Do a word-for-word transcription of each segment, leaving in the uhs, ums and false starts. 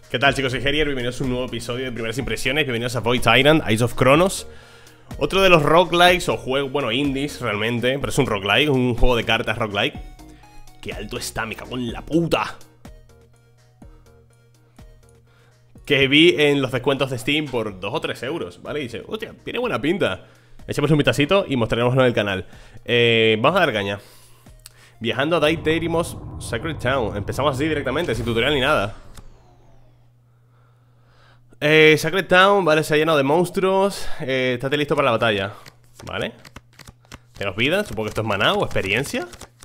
¿Qué tal, chicos? Soy Herier, bienvenidos a un nuevo episodio de Primeras Impresiones. Bienvenidos a Void Tyrant, Ice of Chronos. Otro de los roguelikes o juegos, bueno, indies realmente, pero es un roguelike, un juego de cartas roguelike. ¡Qué alto está! ¡Me cago en la puta! Que vi en los descuentos de Steam por dos o tres euros, ¿vale? Y dice, hostia, tiene buena pinta. Echemos un vistacito y mostraremos en el canal. eh, Vamos a dar caña. Viajando a Daiterimos Sacred Town. Empezamos así directamente, sin tutorial ni nada. Eh, Sacred Town, vale, se ha llenado de monstruos. eh, Estate listo para la batalla. Vale. Tenemos vida, supongo que esto es maná o experiencia.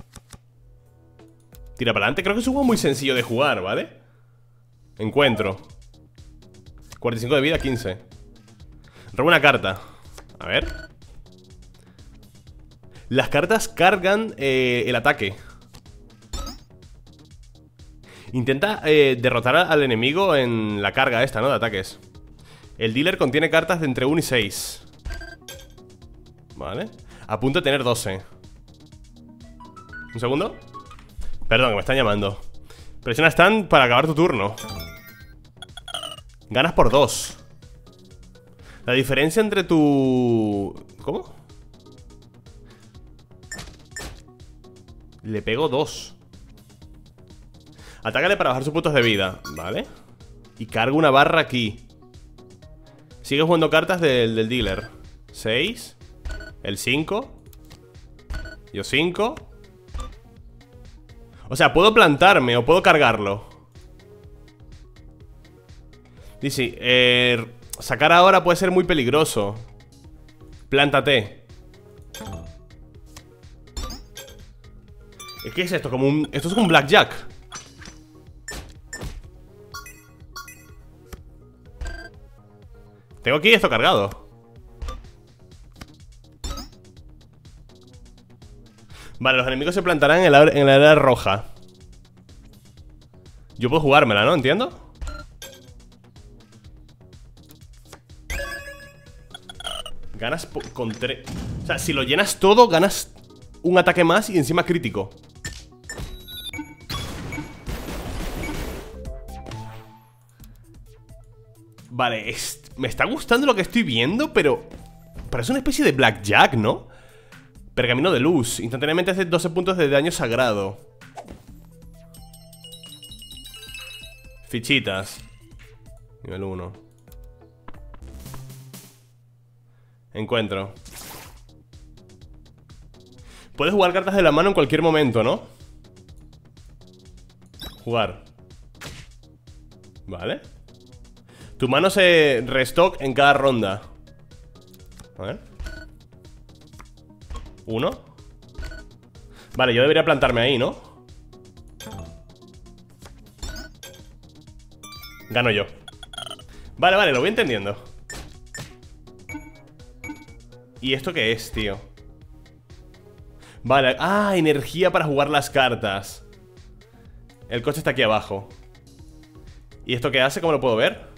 Tira para adelante, creo que es un juego muy sencillo de jugar, ¿vale? Encuentro cuarenta y cinco de vida, quince. Robo una carta. A ver. Las cartas cargan eh, el ataque. Intenta eh, derrotar al enemigo en la carga esta, ¿no? De ataques. El dealer contiene cartas de entre uno y seis. Vale. A punto de tener doce. Un segundo. Perdón, que me están llamando. Presiona stand para acabar tu turno. Ganas por dos. La diferencia entre tu... ¿Cómo? Le pego dos. Atácale para bajar sus puntos de vida, ¿vale? Y cargo una barra aquí. Sigue jugando cartas del, del dealer. seis. El cinco. Yo cinco. O sea, puedo plantarme o puedo cargarlo. Dice, eh, sacar ahora puede ser muy peligroso. Plántate. ¿Qué es esto? Como un... Esto es como un blackjack. Tengo aquí esto cargado. Vale, los enemigos se plantarán en la, en la área roja. Yo puedo jugármela, ¿no? ¿Entiendo? Ganas con tres. O sea, si lo llenas todo, ganas un ataque más y encima crítico. Vale, es... me está gustando lo que estoy viendo, pero... Parece una especie de blackjack, ¿no? Pergamino de luz. Instantáneamente hace doce puntos de daño sagrado. Fichitas. Nivel uno. Encuentro. Puedes jugar cartas de la mano en cualquier momento, ¿no? Jugar. Vale. Tu mano se restock en cada ronda. A ver. Uno. Vale, yo debería plantarme ahí, ¿no? Gano yo. Vale, vale, lo voy entendiendo. ¿Y esto qué es, tío? Vale, ah, energía para jugar las cartas. El coche está aquí abajo. ¿Y esto qué hace? ¿Cómo lo puedo ver?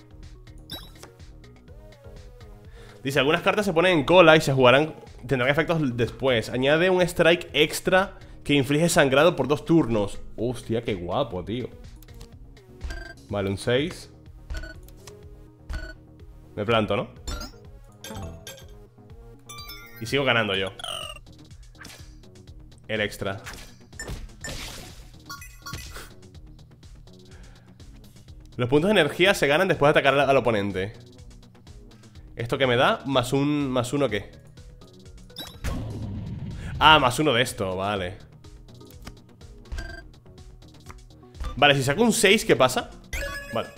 Dice, algunas cartas se ponen en cola y se jugarán, tendrán efectos después. Añade un strike extra que inflige sangrado por dos turnos. Hostia, qué guapo, tío. Vale, un seis. Me planto, ¿no? Y sigo ganando yo. El extra. Los puntos de energía se ganan después de atacar al, al oponente. ¿Esto qué me da? Más un... ¿Más uno qué? Ah, más uno de esto, vale. Vale, si saco un seis, ¿qué pasa? Vale.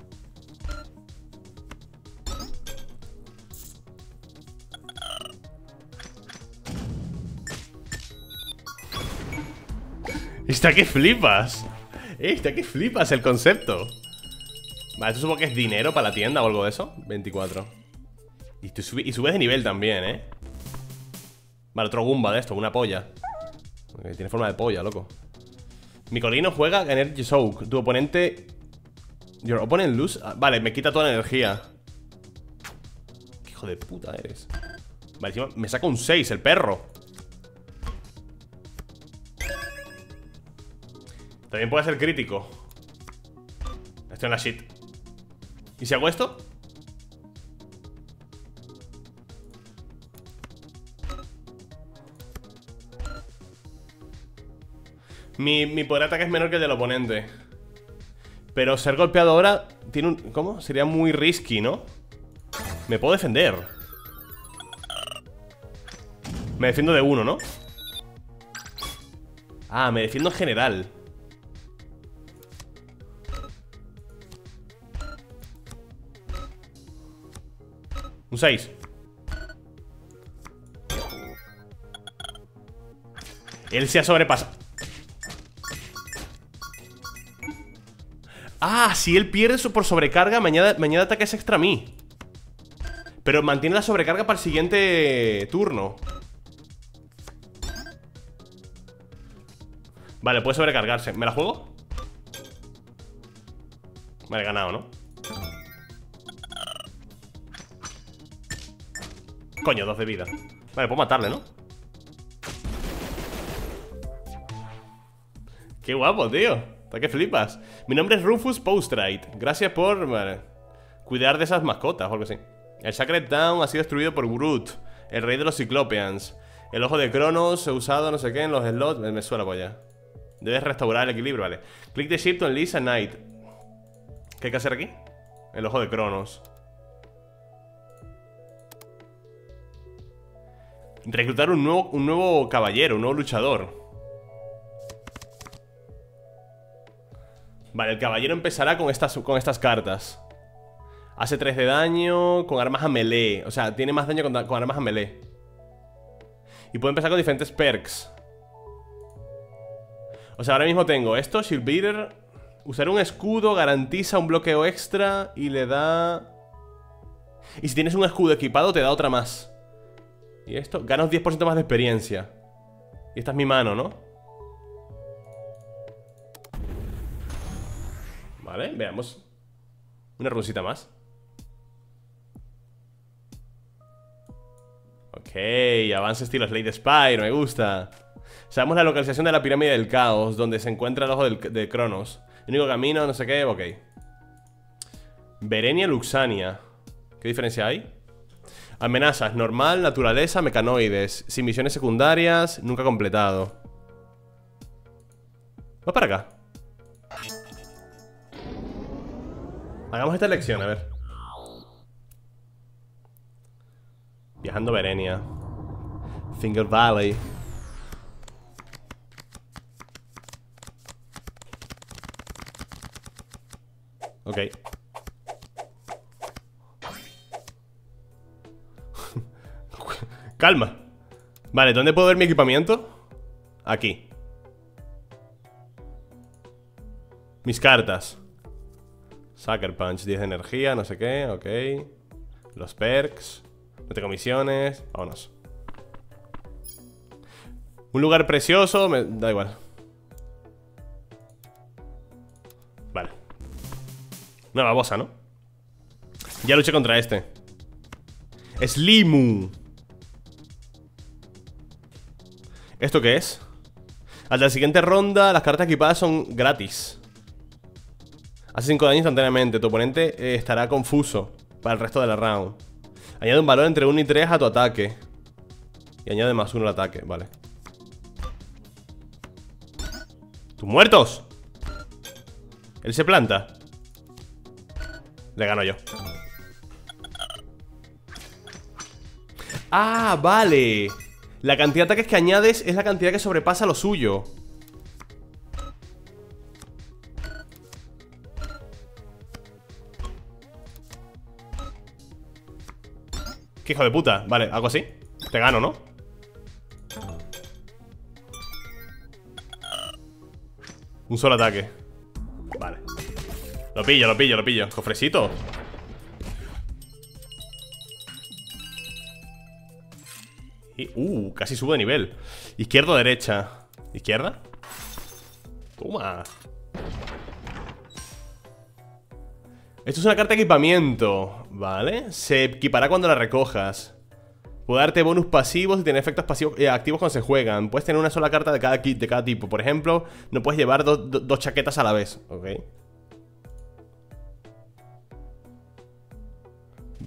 Está que flipas. Eh, está que flipas el concepto. Vale, esto supongo que es dinero para la tienda o algo de eso. veinticuatro. Y, tú sube, y subes de nivel también, ¿eh? Vale, otro Goomba de esto, una polla. Tiene forma de polla, loco. Micolino juega Energy Soak. Tu oponente... Your opponent lose... Ah, vale, me quita toda la energía. ¿Qué hijo de puta eres? Vale, encima me saca un seis, el perro. También puede ser crítico. Estoy en la shit. ¿Y si hago esto? Mi, mi poder de ataque es menor que el del oponente. Pero ser golpeado ahora tiene un... ¿Cómo? Sería muy risky, ¿no? Me puedo defender. Me defiendo de uno, ¿no? Ah, me defiendo en general. Un seis. Él se ha sobrepasado. Ah, si él pierde por sobrecarga, me añade, me añade ataques extra a mí. Pero mantiene la sobrecarga para el siguiente turno. Vale, puede sobrecargarse. ¿Me la juego? Vale, he ganado, ¿no? Coño, dos de vida. Vale, puedo matarle, ¿no? Qué guapo, tío. ¿Para qué flipas? Mi nombre es Rufus Postrite. Gracias por... Vale, cuidar de esas mascotas o algo así. El Sacred Town ha sido destruido por Groot, el rey de los Ciclopeans. El ojo de Cronos he usado no sé qué en los slots. Me, me suena por allá. Debes restaurar el equilibrio, vale. Click the ship to unleash a knight. ¿Qué hay que hacer aquí? El ojo de Cronos. Reclutar un nuevo, un nuevo caballero, un nuevo luchador. Vale, el caballero empezará con estas, con estas cartas. Hace tres de daño con armas a melee. O sea, tiene más daño con, con armas a melee. Y puede empezar con diferentes perks. O sea, ahora mismo tengo esto, Shield Beater. Usar un escudo garantiza un bloqueo extra y le da... Y si tienes un escudo equipado te da otra más. Y esto, ganas diez por ciento más de experiencia. Y esta es mi mano, ¿no? Vale, veamos. Una runcita más. Ok, avance estilo Slade Spire, me gusta. Sabemos la localización de la pirámide del caos, donde se encuentra el ojo del, de Cronos. El único camino, no sé qué, ok. Verenia Luxania. ¿Qué diferencia hay? Amenazas, normal, naturaleza, mecanoides. Sin misiones secundarias, nunca completado. Va para acá. Hagamos esta elección, a ver. Viajando Verenia. Finger Valley. Ok. Calma. Vale, ¿dónde puedo ver mi equipamiento? Aquí. Mis cartas. Sucker Punch, diez de energía, no sé qué, ok. Los perks. No tengo misiones, vámonos. Un lugar precioso, me da igual. Vale. Una babosa, ¿no? Ya luché contra este. Slimu. ¿Esto qué es? Hasta la siguiente ronda las cartas equipadas son gratis. Hace cinco daño instantáneamente. Tu oponente eh, estará confuso para el resto de la round. Añade un valor entre uno y tres a tu ataque. Y añade más uno al ataque, vale. ¡Tus muertos! Él se planta. Le gano yo. Ah, vale. La cantidad de ataques que añades es la cantidad que sobrepasa lo suyo. ¡Qué hijo de puta! Vale, algo así. Te gano, ¿no? Un solo ataque. Vale. Lo pillo, lo pillo, lo pillo. Cofrecito. Y, uh, casi subo de nivel. Izquierda o derecha. ¿Izquierda? Toma. Esto es una carta de equipamiento, ¿vale? Se equipará cuando la recojas. Puede darte bonus pasivos y tener efectos pasivos eh, activos cuando se juegan. Puedes tener una sola carta de cada kit, de cada tipo. Por ejemplo, no puedes llevar do, do, dos chaquetas a la vez, ¿ok?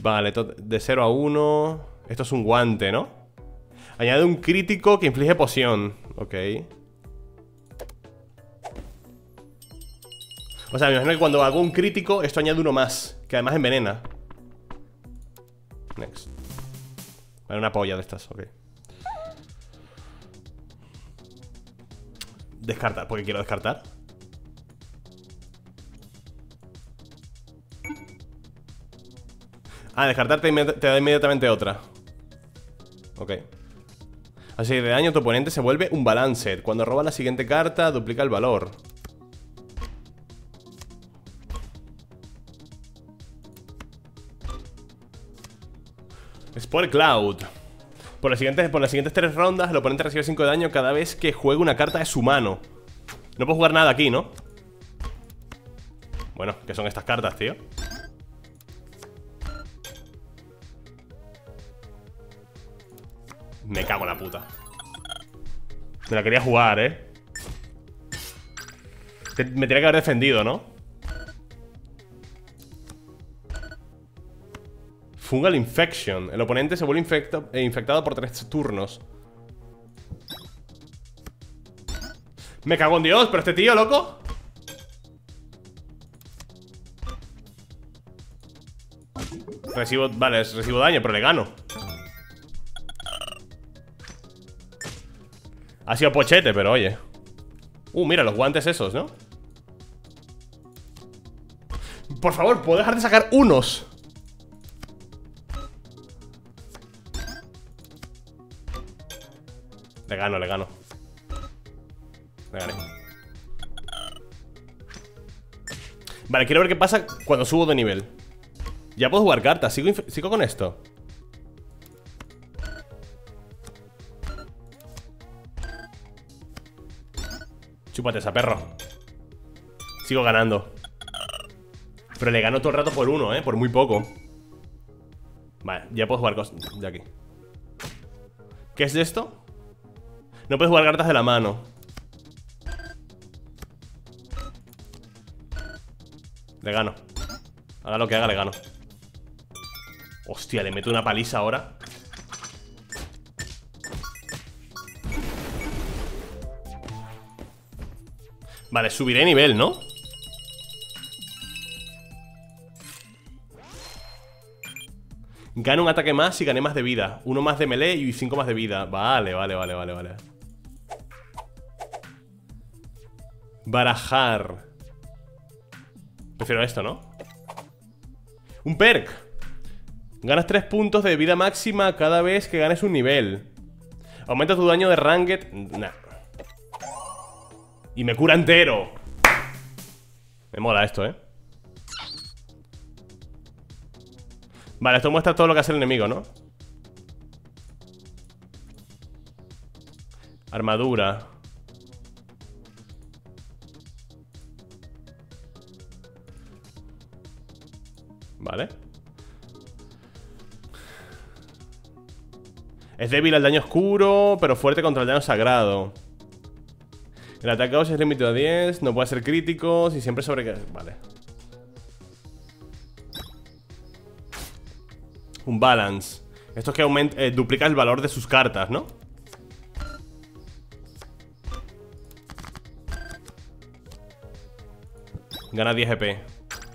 Vale, de cero a uno. Esto es un guante, ¿no? Añade un crítico que inflige poción. Ok. O sea, me imagino que cuando hago un crítico, esto añade uno más, que además envenena. Next. Vale, una polla de estas, ok. Descartar, porque quiero descartar. Ah, descartar te, te da inmediatamente otra. Ok. Así de daño, tu oponente se vuelve un balanced. Cuando roba la siguiente carta, duplica el valor. Spore Cloud. Por las, siguientes, por las siguientes tres rondas, el oponente recibe cinco de daño cada vez que juegue una carta de su mano. No puedo jugar nada aquí, ¿no? Bueno, ¿qué son estas cartas, tío? Me cago en la puta. Me la quería jugar, ¿eh? Me tenía que haber defendido, ¿no? Fungal Infection. El oponente se vuelve infecta infectado por tres turnos. Me cago en Dios, pero este tío, loco. Recibo, vale, recibo daño, pero le gano. Ha sido pochete, pero oye. Uh, mira, los guantes esos, ¿no? Por favor, ¿puedo dejar de sacar unos? Le gano, le gano. Le gané. Vale, quiero ver qué pasa cuando subo de nivel. Ya puedo jugar cartas, sigo, sigo con esto. Chúpate esa, perro. Sigo ganando. Pero le gano todo el rato por uno, eh, por muy poco. Vale, ya puedo jugar cosas de aquí. ¿Qué es esto? No puedes jugar cartas de la mano. Le gano. Haga lo que haga, le gano. Hostia, le meto una paliza ahora. Vale, subiré de nivel, ¿no? Gano un ataque más y gané más de vida. Uno más de melee y cinco más de vida. Vale, vale, vale, vale, vale. Barajar. Prefiero esto, ¿no? Un perk. Ganas tres puntos de vida máxima cada vez que ganes un nivel. Aumenta tu daño de Ranged. Nah. Y me cura entero. Me mola esto, ¿eh? Vale, esto muestra todo lo que hace el enemigo, ¿no? Armadura. Vale. Es débil al daño oscuro, pero fuerte contra el daño sagrado. El ataque es limitado a diez. No puede ser crítico. Si siempre sobre... Vale. Un balance. Esto es que aumenta, eh, duplica el valor de sus cartas, ¿no? Gana diez E P.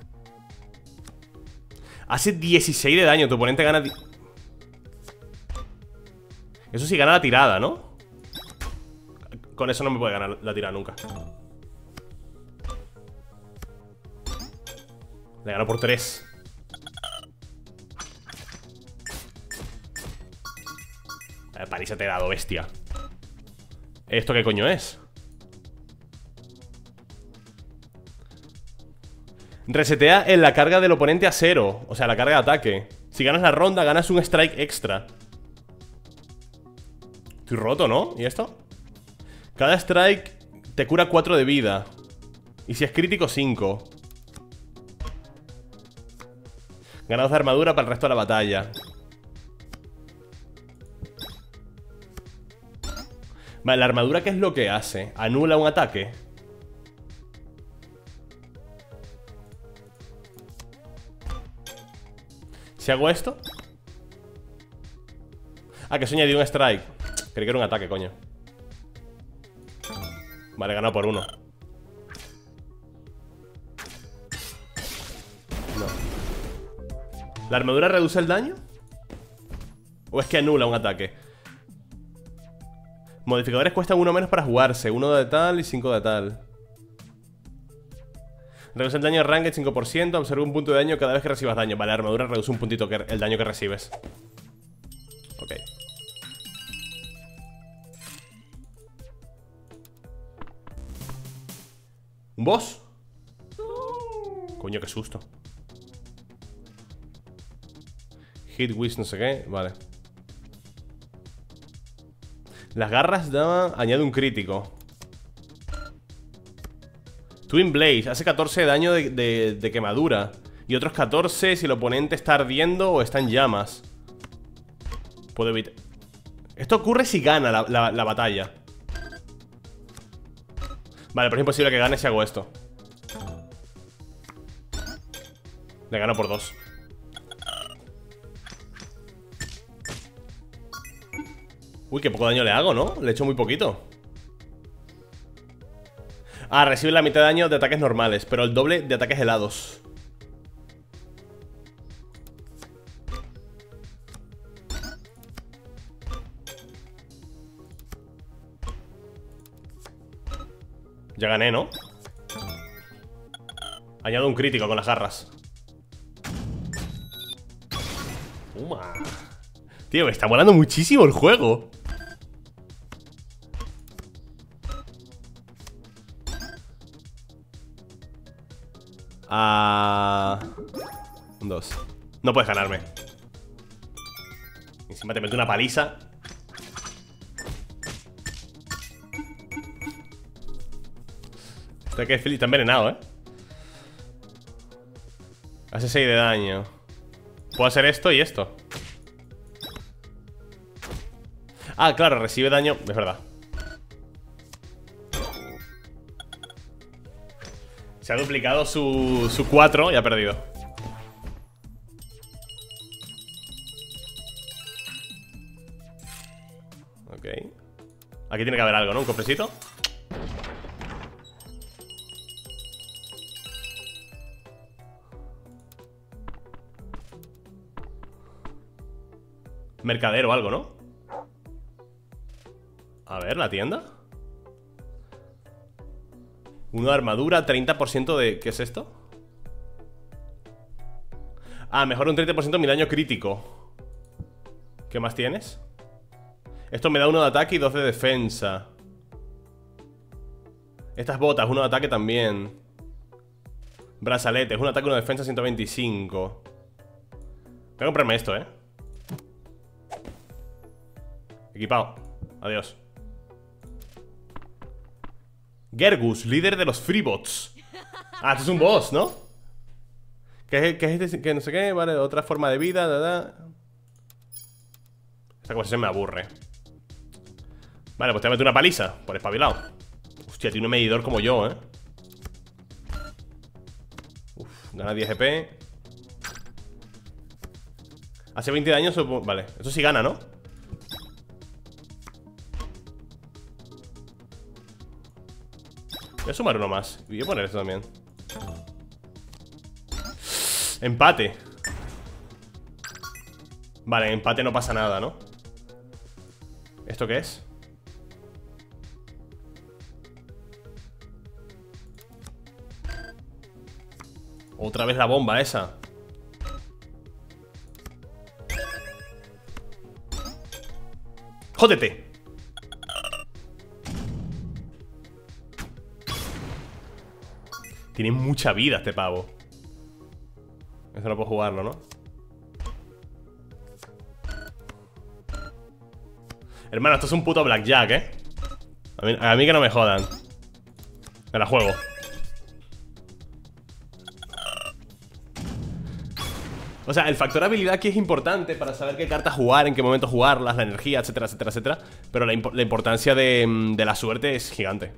Hace dieciséis de daño. Tu oponente gana... Eso sí, gana la tirada, ¿no? Con eso no me puede ganar la tirada nunca. Le gano por tres. La paliza te he dado, bestia. ¿Esto qué coño es? Resetea en la carga del oponente a cero. O sea, la carga de ataque. Si ganas la ronda, ganas un strike extra. Estoy roto, ¿no? ¿Y esto? Cada strike te cura cuatro de vida. Y si es crítico, cinco. Ganados de armadura para el resto de la batalla. Vale, la armadura, ¿qué es lo que hace? Anula un ataque. Si hago esto. Ah, que eso añadió un strike. Creí que era un ataque, coño. Vale, he ganado por uno. No. ¿La armadura reduce el daño? ¿O es que anula un ataque? Modificadores cuestan uno menos para jugarse. Uno de tal y cinco de tal. Reduce el daño de Ranked cinco por ciento. Absorbe un punto de daño cada vez que recibas daño. Vale, la armadura reduce un puntito que, el daño que recibes. Ok. ¿Un boss? Coño, qué susto. Hit, whiz, no sé qué. Vale. Las garras daban... Añade un crítico. Twin Blaze, hace catorce de daño de, de, de quemadura. Y otros catorce si el oponente está ardiendo o está en llamas. Puedo evitar. Esto ocurre si gana la, la, la batalla. Vale, pero es imposible que gane si hago esto. Le gano por dos. Uy, qué poco daño le hago, ¿no? Le he hecho muy poquito. Ah, recibe la mitad de daño de ataques normales, pero el doble de ataques helados. Ya gané, ¿no? Añado un crítico con las garras. Uma. Tío, me está molando muchísimo el juego. Ah... Un dos. No puedes ganarme. Encima te meto una paliza. Este que es está envenenado, ¿eh? Hace seis de daño. Puedo hacer esto y esto. Ah, claro, recibe daño. Es verdad. Se ha duplicado su, su cuatro y ha perdido. Ok. Aquí tiene que haber algo, ¿no? Un cofrecito. Mercader o algo, ¿no? A ver, la tienda. Uno de armadura, treinta por ciento de... ¿Qué es esto? Ah, mejora un treinta por ciento mi daño crítico. ¿Qué más tienes? Esto me da uno de ataque y dos de defensa. Estas botas, uno de ataque también. Brazaletes, un ataque, uno de defensa, ciento veinticinco. Tengo que comprarme esto, ¿eh? Equipado. Adiós. Gergus, líder de los Freebots. Ah, este es un boss, ¿no? ¿Qué es, qué es este? Que no sé qué, vale, otra forma de vida, da, da. Esta conversación me aburre. Vale, pues te voy a meter una paliza por espabilado. Hostia, tiene un medidor como yo, ¿eh? Uf, gana diez G P. Hace veinte de daño. Vale, eso sí gana, ¿no? Voy a sumar uno más. Y voy a poner esto también. Empate. Vale, en empate no pasa nada, ¿no? ¿Esto qué es? Otra vez la bomba esa. ¡Jódete! Tiene mucha vida este pavo. Eso no puedo jugarlo, ¿no? Hermano, esto es un puto blackjack, ¿eh? A mí, a mí que no me jodan. Me la juego. O sea, el factor habilidad aquí es importante para saber qué cartas jugar, en qué momento jugarlas, la energía, etcétera, etcétera, etcétera. Pero la, imp la importancia de, de la suerte es gigante.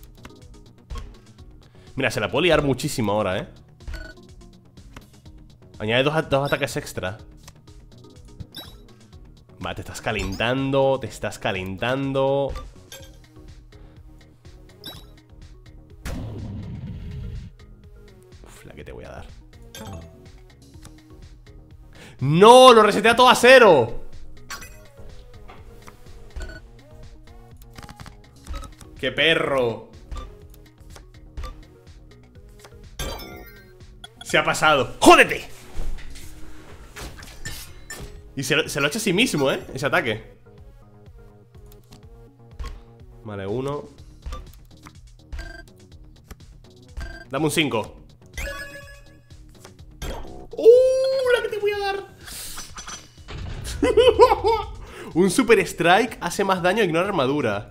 Mira, se la puedo liar muchísimo ahora, ¿eh? Añade dos, dos ataques extra. Vale, te estás calentando. Te estás calentando. Uf, la que te voy a dar. ¡No! ¡Lo resetea todo a cero! ¡Qué perro! Se ha pasado. ¡Jódete! Y se lo, se lo echa a sí mismo, ¿eh? Ese ataque. Vale, uno. Dame un cinco. ¡Uh! La que te voy a dar. Un super strike hace más daño e ignora armadura.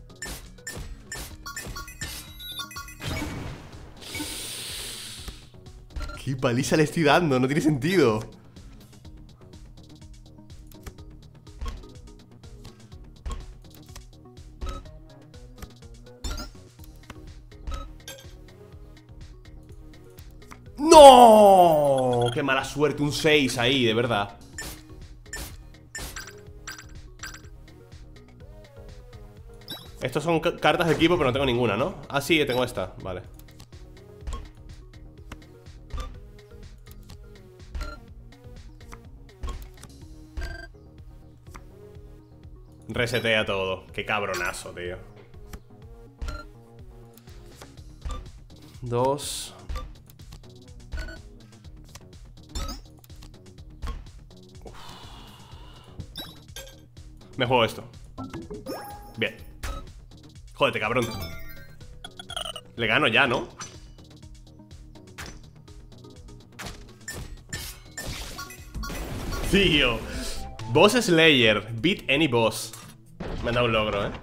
Qué paliza le estoy dando, no tiene sentido. ¡No! ¡Qué mala suerte! Un seis ahí, de verdad. Estos son cartas de equipo, pero no tengo ninguna, ¿no? Ah, sí, tengo esta, vale. Resetea todo. Qué cabronazo, tío. Dos. Uf. Me juego esto. Bien. Jódete, cabrón. Le gano ya, ¿no? Tío. Boss Slayer. Beat any boss. Me han dado un logro, ¿eh?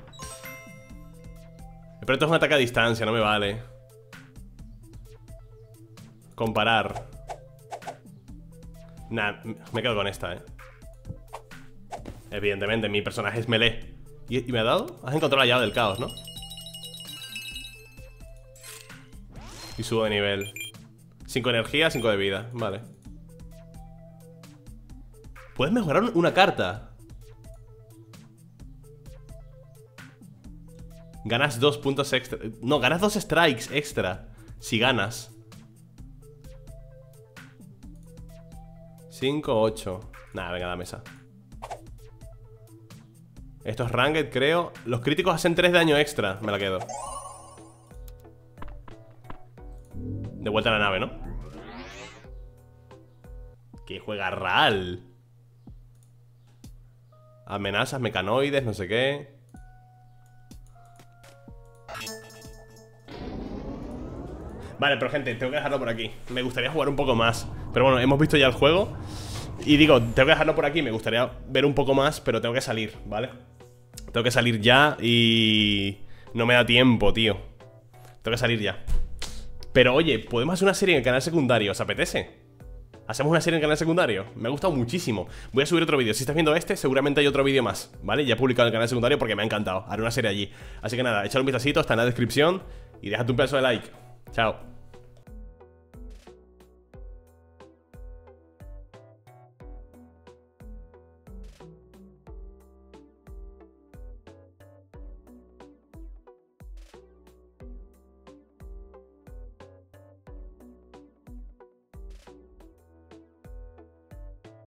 Pero esto es un ataque a distancia, no me vale. Comparar. Nah, me quedo con esta, ¿eh? Evidentemente, mi personaje es melee. ¿Y, ¿Y me ha dado? Has encontrado la llave del caos, ¿no? Y subo de nivel. Cinco energía, cinco de vida. Vale. Puedes mejorar una carta. Ganas dos puntos extra. No, ganas dos strikes extra. Si ganas. Cinco, ocho. Nada, venga, dame esa. Esto es ranked, creo. Los críticos hacen tres de daño extra. Me la quedo. De vuelta a la nave, ¿no? Que juega Ral. Amenazas, mecanoides, no sé qué. Vale, pero gente, tengo que dejarlo por aquí. Me gustaría jugar un poco más. Pero bueno, hemos visto ya el juego. Y digo, tengo que dejarlo por aquí. Me gustaría ver un poco más, pero tengo que salir, ¿vale? Tengo que salir ya y... no me da tiempo, tío. Tengo que salir ya. Pero oye, podemos hacer una serie en el canal secundario. ¿Os apetece? ¿Hacemos una serie en el canal secundario? Me ha gustado muchísimo. Voy a subir otro vídeo. Si estás viendo este, seguramente hay otro vídeo más, ¿vale? Ya he publicado en el canal secundario porque me ha encantado. Haré una serie allí. Así que nada, echad un vistacito, está en la descripción. Y dejad un pedazo de like. Chao.